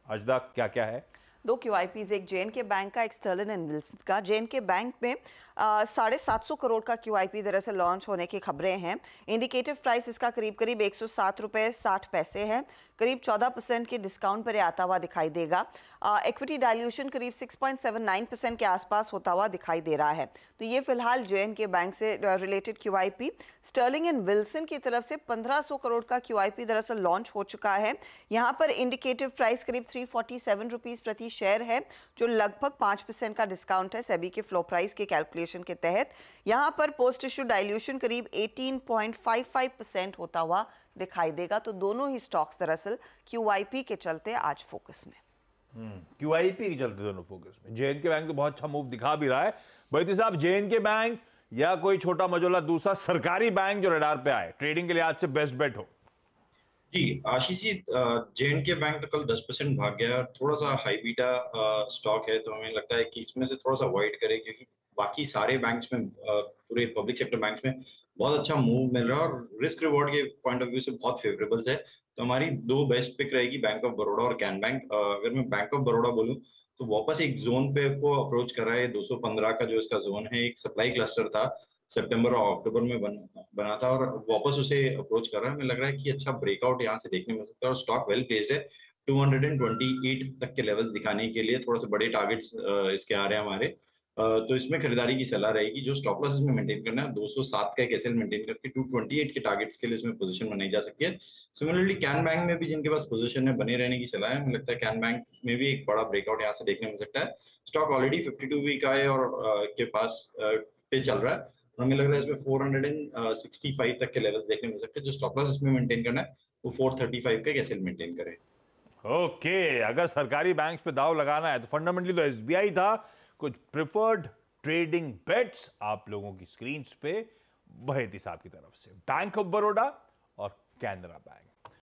अजदा क्या क्या है? दो QIPs, एक JNK बैंक का, एक स्टर्लिन एंड विल्सन का। JNK बैंक में 750 करोड़ का QIP दरअसल लॉन्च होने की खबरें हैं। इंडिकेटिव प्राइस इसका करीब करीब 107 रुपये 60 पैसे है। करीब 14% के डिस्काउंट पर आता हुआ दिखाई देगा। इक्विटी डाइल्यूशन करीब 6.79% के आसपास होता हुआ दिखाई दे रहा है। तो ये फिलहाल JNK बैंक से related QIP। Sterling and Wilson की तरफ से 1500 करोड़ का QIP दरअसल लॉन्च हो चुका है। यहाँ पर इंडिकेटिव प्राइस करीब 347 रुपीज़ प्रति शेयर है, जो लगभग 5% का डिस्काउंट है सेबी के फ्लो प्राइस के कैलकुलेशन के तहत। यहां पर पोस्ट इशू डाइल्यूशन करीब 18.55% होता हुआ दिखाई देगा। तो दोनों ही स्टॉक्स दरअसल QIP के चलते आज फोकस में। QIP के चलते दोनों फोकस में। JNK बैंक तो बहुत अच्छा मूव दिखा भी रहा है। बैती साहब, JNK बैंक या कोई छोटा मजोला दूसरा सरकारी बैंक जो रडार पे आए ट्रेडिंग के लिए आज से बेस्ट बेट हो? जी आशीष जी, JNK बैंक तो कल 10% भाग गया। थोड़ा सा हाई बीटा स्टॉक है, तो हमें लगता है कि इसमें से थोड़ा सा अवॉइड करें, क्योंकि बाकी सारे बैंक्स में, पूरे पब्लिक सेक्टर बैंक्स में बहुत अच्छा मूव मिल रहा है और रिस्क रिवॉर्ड के पॉइंट ऑफ व्यू से बहुत फेवरेबल है। तो हमारी दो बेस्ट पिक रहेगी, बैंक ऑफ बड़ौदा और कैन बैंक। अगर मैं बैंक ऑफ बड़ौदा बोलूँ तो वापस एक जोन पे को अप्रोच कर रहा है। 215 का जो इसका जोन है, एक सप्लाई क्लस्टर था, सितंबर और अक्टूबर में बना था और वापस उसे अप्रोच कर रहा है। हमें लग रहा है कि अच्छा ब्रेकआउट यहाँ से देखने मिल सकता है और स्टॉक वेल प्लेस्ड है। 228 तक के लेवल्स दिखाने के लिए थोड़ा सा बड़े टारगेट्स इसके आ रहे हैं हमारे। तो इसमें खरीदारी की सलाह रहेगी। जो स्टॉप लॉस इसमें मेंटेन करना है, 207 का एक एसएल मेंटेन करके 228 के टारगेट्स के लिए इसमें पोजीशन बनाई जा सकती है। सिमिलरली कैन बैंक में भी जिनके पास पोजीशन है, बने रहने की सलाह है। मुझे लगता है कैन बैंक में भी एक बड़ा ब्रेकआउट यहाँ से देखने मिल सकता है। स्टॉक ऑलरेडी 52 वीक का है और के पास पे चल रहा है। हमें लग रहा है इसमें 465 तक के लेवल्स देखने मिल सकते हैं। जो स्टॉप लॉस इसमें मेंटेन करना है वो 435 का एक एसएल मेंटेन करे। ओके, अगर सरकारी बैंक्स पे दाव लगाना है तो फंडामेंटली तो SBI था। कुछ प्रिफर्ड ट्रेडिंग बेट्स आप लोगों की स्क्रीन पे बहेती साहब की तरफ से बैंक ऑफ बड़ौदा और कैनरा बैंक।